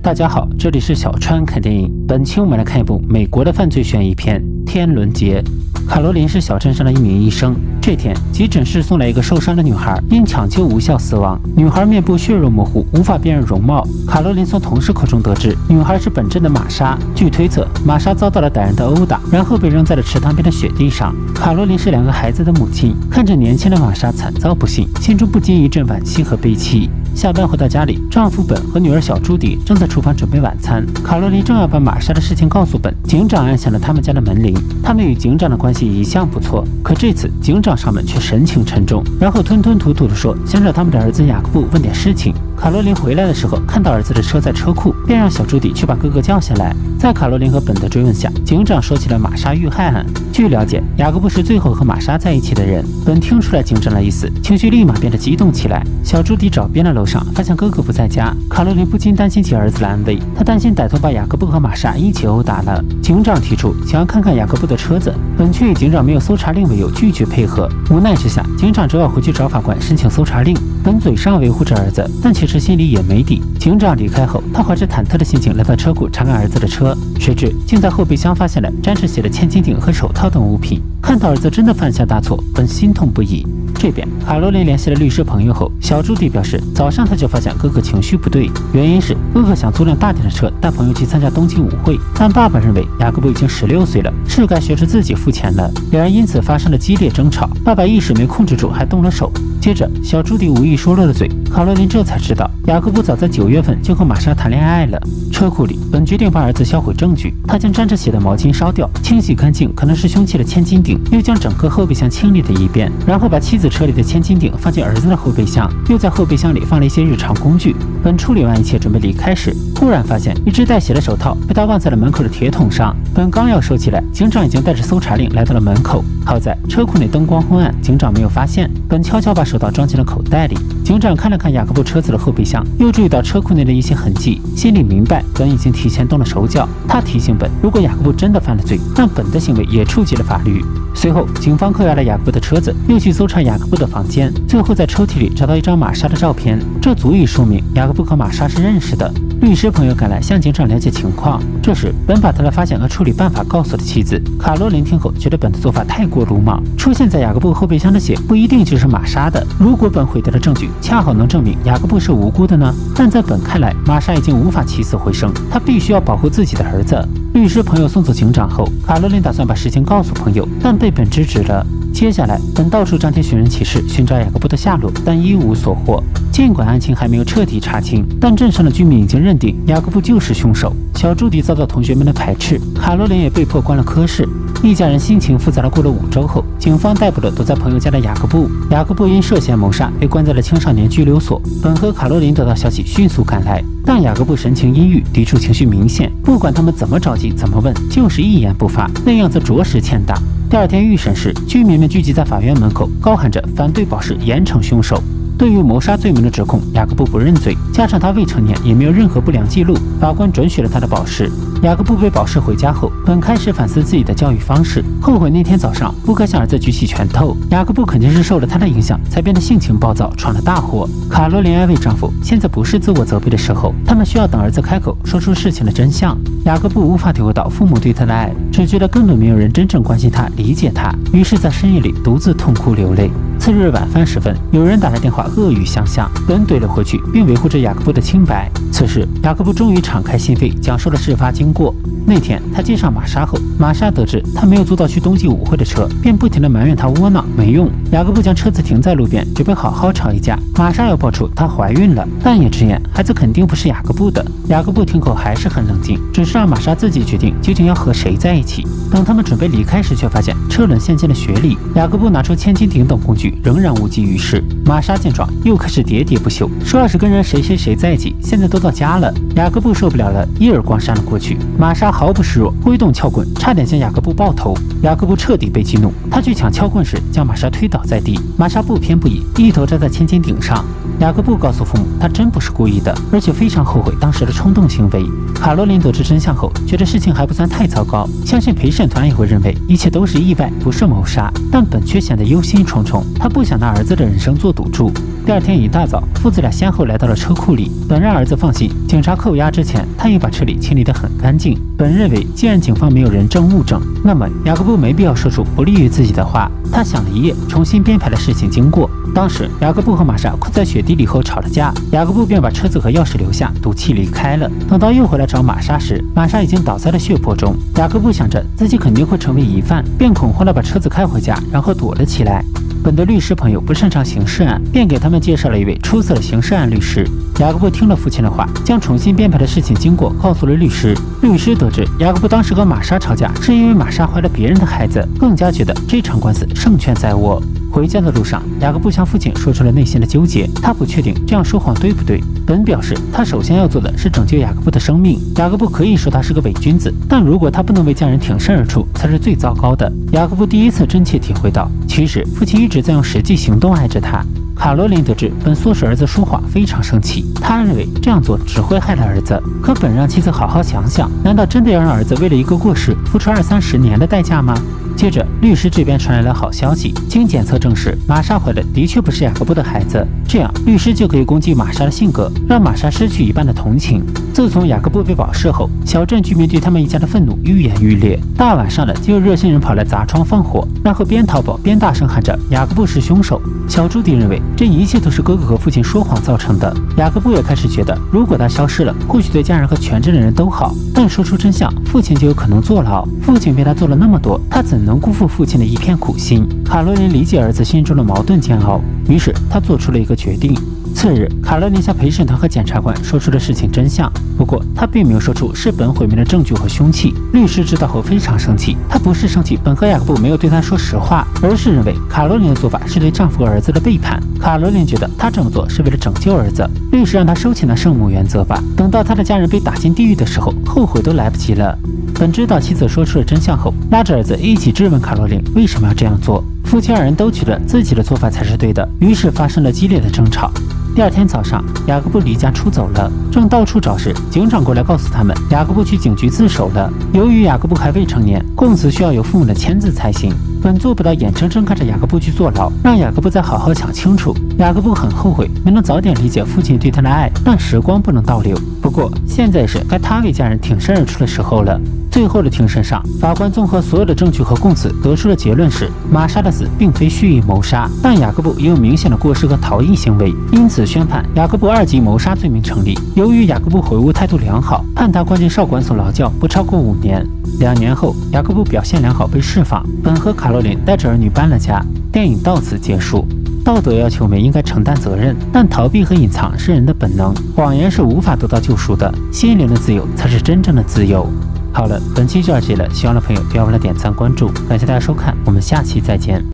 大家好，这里是小川看电影。本期我们来看一部美国的犯罪悬疑片《天伦节》。卡罗琳是小镇上的一名医生。这天，急诊室送来一个受伤的女孩，因抢救无效死亡。女孩面部血肉模糊，无法辨认容貌。卡罗琳从同事口中得知，女孩是本镇的玛莎。据推测，玛莎遭到了歹人的殴打，然后被扔在了池塘边的雪地上。卡罗琳是2个孩子的母亲，看着年轻的玛莎惨遭不幸，心中不禁一阵惋惜和悲戚。下班回到家里，丈夫本和女儿小朱迪正在厨房准备晚餐。卡罗琳正要把玛莎的事情告诉本，警长按响了他们家的门铃。他们与警长的关系一向不错，可这次警长上门却神情沉重，然后吞吞吐吐地说想找他们的儿子雅各布问点事情。卡罗琳回来的时候，看到儿子的车在车库，便让小朱迪去把哥哥叫下来。在卡罗琳和本的追问下，警长说起了玛莎遇害案。据了解，雅各布是最后和玛莎在一起的人。本听出来警长的意思，情绪立马变得激动起来。小朱迪找遍了楼上，发现哥哥不在家。卡罗琳不禁担心起儿子的安危，她担心歹徒把雅各布和玛莎一起殴打了。警长提出想要看看雅各布的车子，本却以警长没有搜查令为由拒绝配合。无奈之下，警长只好回去找法官申请搜查令。本嘴上维护着儿子，但其实心里也没底。警长离开后，他怀着忐忑的心情来到车库查看儿子的车，谁知竟在后备箱发现了沾着血的千斤顶和手套等物品。看到儿子真的犯下大错，本心痛不已。这边卡罗琳联系了律师朋友后，小朱迪表示早上他就发现哥哥情绪不对，原因是哥哥想租辆大点的车带朋友去参加冬季舞会，但爸爸认为雅各布已经16岁了，是该学着自己付钱了。两人因此发生了激烈争吵，爸爸一时没控制住还动了手。接着小朱迪无意说漏了嘴，卡罗琳这才知道雅各布早在9月份就和玛莎谈恋爱了。车库里，本决定帮儿子销毁证据，他将沾着血的毛巾烧掉，清洗干净可能是凶器的千斤顶，又将整个后备箱清理了一遍，然后把妻子车里的千斤顶放进儿子的后备箱，又在后备箱里放了一些日常工具。本处理完一切准备离开时，忽然发现一只带血的手套被他忘在了门口的铁桶上。本刚要收起来，警长已经带着搜查令来到了门口。好在车库内灯光昏暗，警长没有发现。本悄悄把手套装进了口袋里。警长看了看雅各布车子的后备箱，又注意到车库内的一些痕迹，心里明白本已经提前动了手脚。他提醒本，如果雅各布真的犯了罪，那本的行为也触及了法律。随后，警方扣押了雅各布的车子，又去搜查雅各布的房间，最后在抽屉里找到一张玛莎的照片，这足以说明雅各布和玛莎是认识的。律师朋友赶来向警长了解情况，这时本把他的发现和处理办法告诉了妻子。卡罗琳听后觉得本的做法太过鲁莽，出现在雅各布后备箱的血不一定就是玛莎的。如果本毁掉的证据恰好能证明雅各布是无辜的呢？但在本看来，玛莎已经无法起死回生，他必须要保护自己的儿子。律师朋友送走警长后，卡罗琳打算把事情告诉朋友，但被本制止了。接下来，本到处张贴寻人启事，寻找雅各布的下落，但一无所获。尽管案情还没有彻底查清，但镇上的居民已经认定雅各布就是凶手。小朱迪遭到同学们的排斥，卡罗琳也被迫关了科室。一家人心情复杂了。过了5周后，警方逮捕了躲在朋友家的雅各布。雅各布因涉嫌谋杀被关在了青少年拘留所。本和卡罗琳得到消息迅速赶来，但雅各布神情阴郁，抵触情绪明显，不管他们怎么着急怎么问，就是一言不发，那样子着实欠打。第2天预审时，居民们聚集在法院门口，高喊着反对保释，严惩凶手。对于谋杀罪名的指控，雅各布不认罪，加上他未成年，也没有任何不良记录，法官准许了他的保释。雅各布被保释回家后，本开始反思自己的教育方式，后悔那天早上不该向儿子举起拳头。雅各布肯定是受了他的影响，才变得性情暴躁，闯了大祸。卡罗琳安慰丈夫，现在不是自我责备的时候，他们需要等儿子开口，说出事情的真相。雅各布无法体会到父母对他的爱，只觉得根本没有人真正关心他、理解他，于是，在深夜里独自痛哭流泪。次日晚饭时分，有人打来电话，恶语相向，本怼了回去，并维护着雅各布的清白。此时，雅各布终于敞开心扉，讲述了事发经过。那天，他接上玛莎后，玛莎得知他没有租到去冬季舞会的车，便不停地埋怨他窝囊没用。雅各布将车子停在路边，准备好好吵一架。玛莎又爆出她怀孕了，但也直言孩子肯定不是雅各布的。雅各布听后还是很冷静，只是让玛莎自己决定究竟要和谁在一起。等他们准备离开时，却发现车轮陷进了雪里。雅各布拿出千斤顶等工具，仍然无济于事。玛莎见状，又开始喋喋不休，说要是跟人谁在一起，现在都到家了。雅各布受不了了，一耳光扇了过去。玛莎毫不示弱，挥动撬棍，差点向雅各布爆头。雅各布彻底被激怒，他去抢撬棍时，将玛莎推倒在地。玛莎不偏不倚，一头扎在千斤顶上。 雅各布告诉父母，他真不是故意的，而且非常后悔当时的冲动行为。卡罗琳得知真相后，觉得事情还不算太糟糕，相信陪审团也会认为一切都是意外，不是谋杀。但本却显得忧心忡忡，他不想拿儿子的人生做赌注。第二天一大早，父子俩先后来到了车库里。本让儿子放心，警察扣押之前，他也把车里清理得很干净。本认为，既然警方没有人证物证，那么雅各布没必要说出不利于自己的话。他想了一夜，重新编排了事情经过。当时雅各布和玛莎困在雪地里后吵了架，雅各布便把车子和钥匙留下，赌气离开了。等到又回来找玛莎时，玛莎已经倒在了血泊中。雅各布想着自己肯定会成为疑犯，便恐慌地把车子开回家，然后躲了起来。本的律师朋友不擅长刑事案，便给他们介绍了一位出色的刑事案律师。雅各布听了父亲的话，将重新编排的事情经过告诉了律师。律师得知雅各布当时和玛莎吵架，是因为玛莎怀了别人的孩子，更加觉得这场官司胜券在握。回家的路上，雅各布向父亲说出了内心的纠结，他不确定这样说谎对不对。本表示，他首先要做的是拯救雅各布的生命。雅各布可以说他是个伪君子，但如果他不能为家人挺身而出，才是最糟糕的。雅各布第一次真切体会到，其实父亲一直在用实际行动爱着他。卡罗琳得知本唆使儿子说谎，非常生气。他认为这样做只会害了儿子。可本让妻子好好想想，难道真的要让儿子为了一个过失付出20-30年的代价吗？接着，律师这边传来了好消息，经检测证实，玛莎怀的的确不是雅各布的孩子。这样，律师就可以攻击玛莎的性格，让玛莎失去一半的同情。自从雅各布被保释后，小镇居民对他们一家的愤怒愈演愈烈。大晚上的，就有热心人跑来砸窗放火，然后边逃跑边大声喊着雅各布是凶手。小朱迪认为这一切都是哥哥和父亲说谎造成的。雅各布也开始觉得，如果他消失了，或许对家人和全镇的人都好，但说出真相，父亲就有可能坐牢。父亲为他做了那么多，他怎能辜负父亲的一片苦心？卡罗琳理解儿子心中的矛盾煎熬，于是他做出了一个决定。次日，卡罗琳向陪审团和检察官说出了事情真相，不过他并没有说出是本毁灭了证据和凶器。律师知道后非常生气，他不是生气本和雅各布没有对他说实话，而是认为卡罗琳的做法是对丈夫和儿子的背叛。卡罗琳觉得他这么做是为了拯救儿子，律师让他收起那圣母原则吧，等到他的家人被打进地狱的时候，后悔都来不及了。本知道妻子说出了真相后，拉着儿子一起质问卡罗琳为什么要这样做。夫妻二人都觉得自己的做法才是对的，于是发生了激烈的争吵。第二天早上，雅各布离家出走了，正到处找时，警长过来告诉他们，雅各布去警局自首了。由于雅各布还未成年，供词需要有父母的签字才行。本做不到眼睁睁看着雅各布去坐牢，让雅各布再好好想清楚。雅各布很后悔没能早点理解父亲对他的爱，但时光不能倒流。不过现在是该他为家人挺身而出的时候了。最后的庭审上，法官综合所有的证据和供词，得出的结论是玛莎的死并非蓄意谋杀，但雅各布也有明显的过失和逃逸行为，因此宣判雅各布2级谋杀罪名成立。由于雅各布悔悟态度良好，判他关进少管所劳教不超过5年。2年后，雅各布表现良好被释放，本和卡罗琳带着儿女搬了家。电影到此结束。道德要求我们应该承担责任，但逃避和隐藏是人的本能，谎言是无法得到救赎的，心灵的自由才是真正的自由。好了，本期就到这里了，喜欢的朋友别忘了点赞关注，感谢大家收看，我们下期再见。